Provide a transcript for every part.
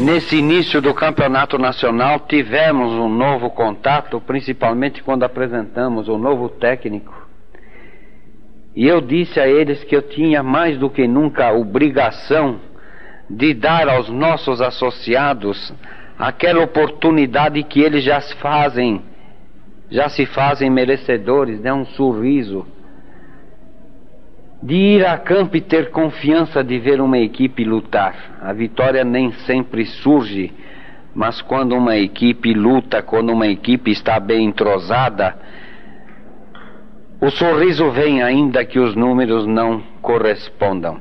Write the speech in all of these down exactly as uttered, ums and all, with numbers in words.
Nesse início do campeonato nacional tivemos um novo contato, principalmente quando apresentamos o novo técnico. E eu disse a eles que eu tinha mais do que nunca a obrigação de dar aos nossos associados aquela oportunidade que eles já se fazem, já se fazem merecedores, né? Um sorriso, de ir a campo e ter confiança de ver uma equipe lutar. A vitória nem sempre surge, mas quando uma equipe luta, quando uma equipe está bem entrosada, o sorriso vem, ainda que os números não correspondam.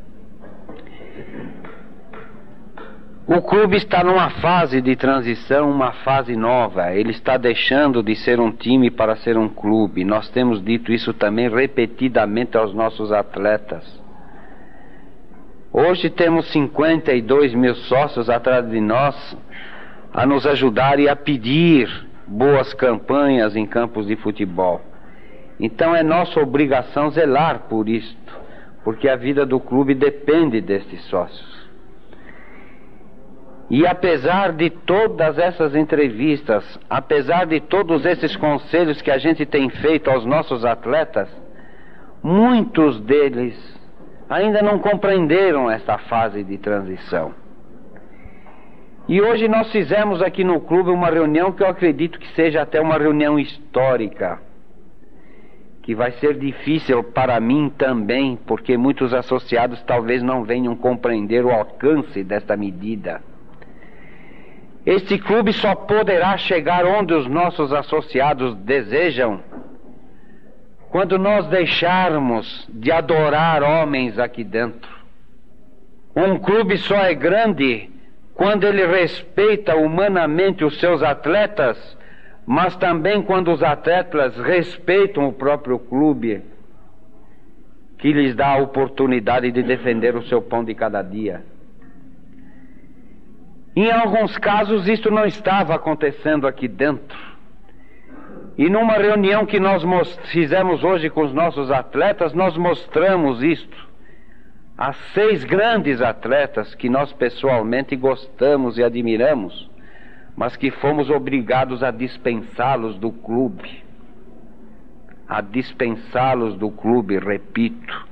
O clube está numa fase de transição, uma fase nova. Ele está deixando de ser um time para ser um clube. Nós temos dito isso também repetidamente aos nossos atletas. Hoje temos cinquenta e dois mil sócios atrás de nós a nos ajudar e a pedir boas campanhas em campos de futebol. Então é nossa obrigação zelar por isto, porque a vida do clube depende destes sócios. E apesar de todas essas entrevistas, apesar de todos esses conselhos que a gente tem feito aos nossos atletas, muitos deles ainda não compreenderam essa fase de transição. E hoje nós fizemos aqui no clube uma reunião que eu acredito que seja até uma reunião histórica, que vai ser difícil para mim também, porque muitos associados talvez não venham compreender o alcance desta medida. Este clube só poderá chegar onde os nossos associados desejam quando nós deixarmos de adorar homens aqui dentro. Um clube só é grande quando ele respeita humanamente os seus atletas, mas também quando os atletas respeitam o próprio clube, que lhes dá a oportunidade de defender o seu pão de cada dia. Em alguns casos isto não estava acontecendo aqui dentro. E numa reunião que nós fizemos hoje com os nossos atletas, nós mostramos isto. Há seis grandes atletas que nós pessoalmente gostamos e admiramos, mas que fomos obrigados a dispensá-los do clube. A dispensá-los do clube, repito.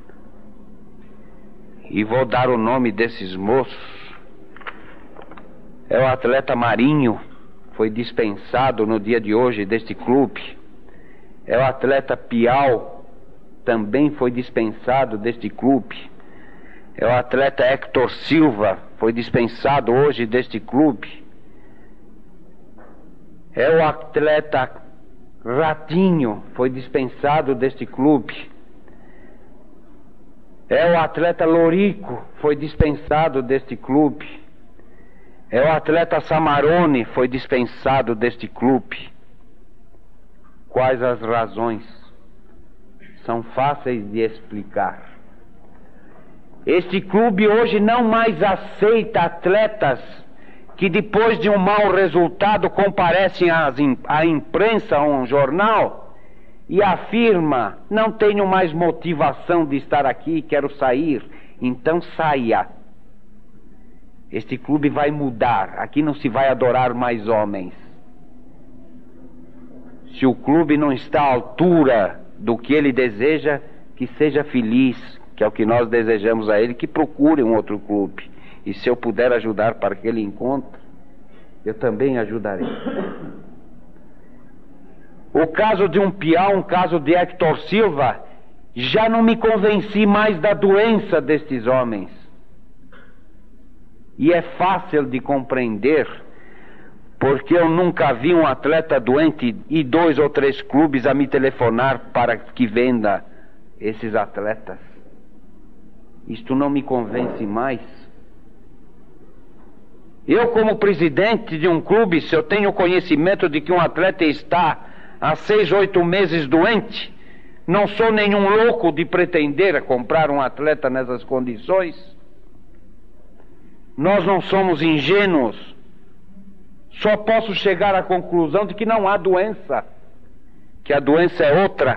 E vou dar o nome desses moços. É o atleta Marinho, foi dispensado no dia de hoje deste clube. É o atleta Piau, também foi dispensado deste clube. É o atleta Hector Silva, foi dispensado hoje deste clube. É o atleta Ratinho, foi dispensado deste clube. É o atleta Lorico, foi dispensado deste clube. É o atleta Samarone, foi dispensado deste clube. Quais as razões? São fáceis de explicar. Este clube hoje não mais aceita atletas que depois de um mau resultado comparecem à imprensa ou a um jornal e afirma: não tenho mais motivação de estar aqui, quero sair. Então saia. Este clube vai mudar. Aqui não se vai adorar mais homens. Se o clube não está à altura do que ele deseja, que seja feliz, que é o que nós desejamos a ele, que procure um outro clube. E se eu puder ajudar para que ele encontre, eu também ajudarei. O caso de um Piau, um caso de Hector Silva, já não me convenci mais da doença destes homens. E é fácil de compreender, porque eu nunca vi um atleta doente e dois ou três clubes a me telefonar para que venda esses atletas. Isto não me convence mais. Eu, como presidente de um clube, se eu tenho conhecimento de que um atleta está há seis, oito meses doente, não sou nenhum louco de pretender comprar um atleta nessas condições. Nós não somos ingênuos. Só posso chegar à conclusão de que não há doença, que a doença é outra.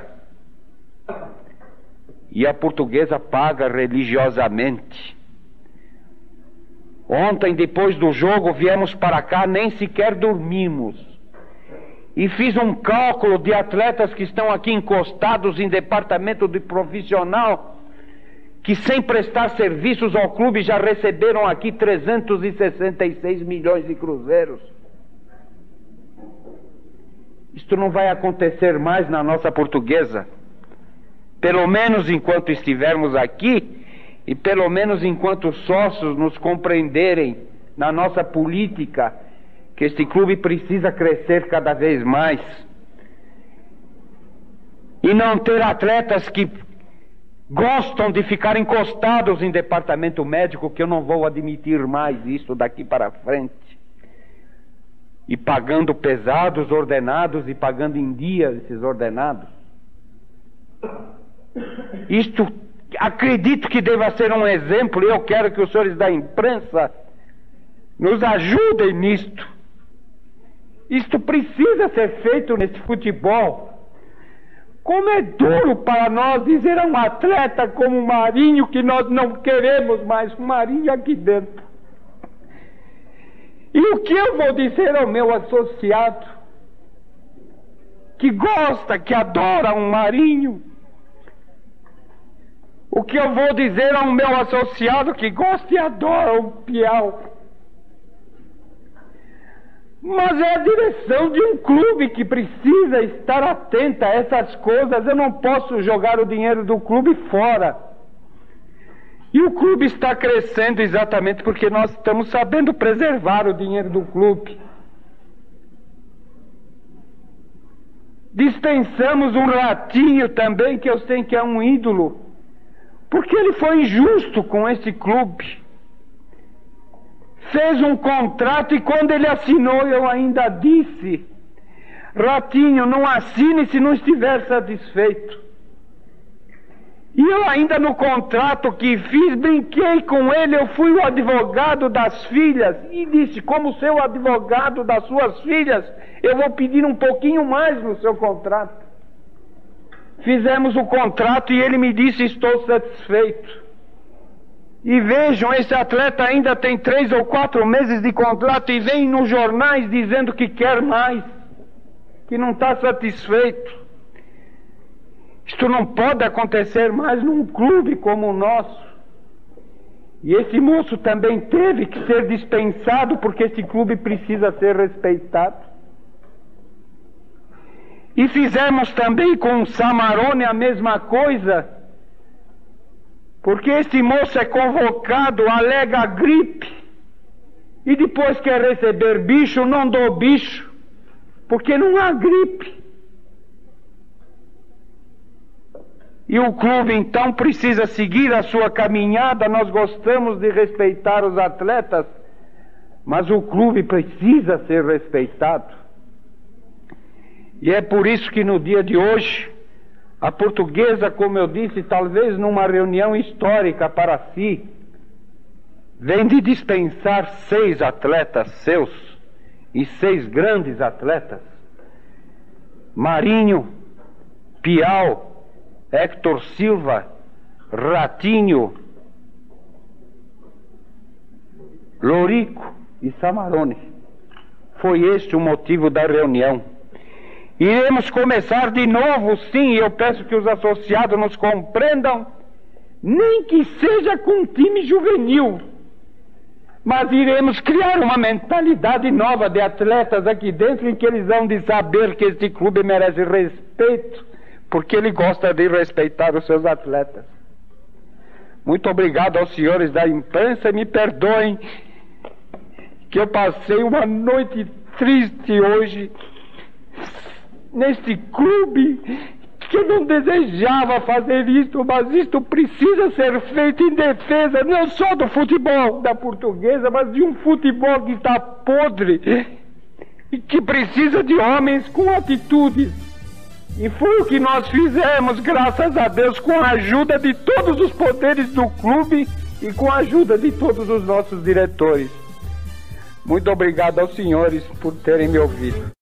E a portuguesa paga religiosamente. Ontem, depois do jogo, viemos para cá, nem sequer dormimos. E fiz um cálculo de atletas que estão aqui encostados em departamento de profissional, que sem prestar serviços ao clube já receberam aqui trezentos e sessenta e seis milhões de cruzeiros. Isto não vai acontecer mais na nossa Portuguesa. Pelo menos enquanto estivermos aqui, e pelo menos enquanto os sócios nos compreenderem na nossa política, que este clube precisa crescer cada vez mais. E não ter atletas que gostam de ficar encostados em departamento médico, que eu não vou admitir mais isso daqui para frente. E pagando pesados ordenados e pagando em dia esses ordenados. Isto, acredito que deva ser um exemplo, e eu quero que os senhores da imprensa nos ajudem nisto. Isto precisa ser feito nesse futebol. Como é duro para nós dizer a um atleta como o Marinho que nós não queremos mais o Marinho aqui dentro. E o que eu vou dizer ao meu associado que gosta, que adora um Marinho? O que eu vou dizer ao meu associado que gosta e adora um Piau? Mas é a direção de um clube que precisa estar atenta a essas coisas. Eu não posso jogar o dinheiro do clube fora. E o clube está crescendo exatamente porque nós estamos sabendo preservar o dinheiro do clube. Dispensamos um Ratinho também, que eu sei que é um ídolo, porque ele foi injusto com esse clube. Fez um contrato e quando ele assinou eu ainda disse: Ratinho, não assine se não estiver satisfeito. E eu ainda no contrato que fiz, brinquei com ele, eu fui o advogado das filhas e disse: como seu advogado das suas filhas, eu vou pedir um pouquinho mais no seu contrato. Fizemos o contrato e ele me disse: estou satisfeito. E vejam, esse atleta ainda tem três ou quatro meses de contrato e vem nos jornais dizendo que quer mais, que não está satisfeito. Isto não pode acontecer mais num clube como o nosso. E esse moço também teve que ser dispensado porque esse clube precisa ser respeitado. E fizemos também com o Samarone a mesma coisa, porque esse moço é convocado, alega gripe, e depois quer receber bicho, não dou bicho, porque não há gripe. E o clube então precisa seguir a sua caminhada. Nós gostamos de respeitar os atletas, mas o clube precisa ser respeitado. E é por isso que no dia de hoje, a Portuguesa, como eu disse, talvez numa reunião histórica para si, vem de dispensar seis atletas seus, e seis grandes atletas: Marinho, Piau, Héctor Silva, Ratinho, Lorico e Samarone. Foi este o motivo da reunião. Iremos começar de novo, sim, e eu peço que os associados nos compreendam, nem que seja com um time juvenil, mas iremos criar uma mentalidade nova de atletas aqui dentro, em que eles vão de saber que este clube merece respeito, porque ele gosta de respeitar os seus atletas. Muito obrigado aos senhores da imprensa, e me perdoem que eu passei uma noite triste hoje neste clube, que eu não desejava fazer isto, mas isto precisa ser feito em defesa não só do futebol da Portuguesa, mas de um futebol que está podre e que precisa de homens com atitudes. E foi o que nós fizemos, graças a Deus, com a ajuda de todos os poderes do clube e com a ajuda de todos os nossos diretores. Muito obrigado aos senhores por terem me ouvido.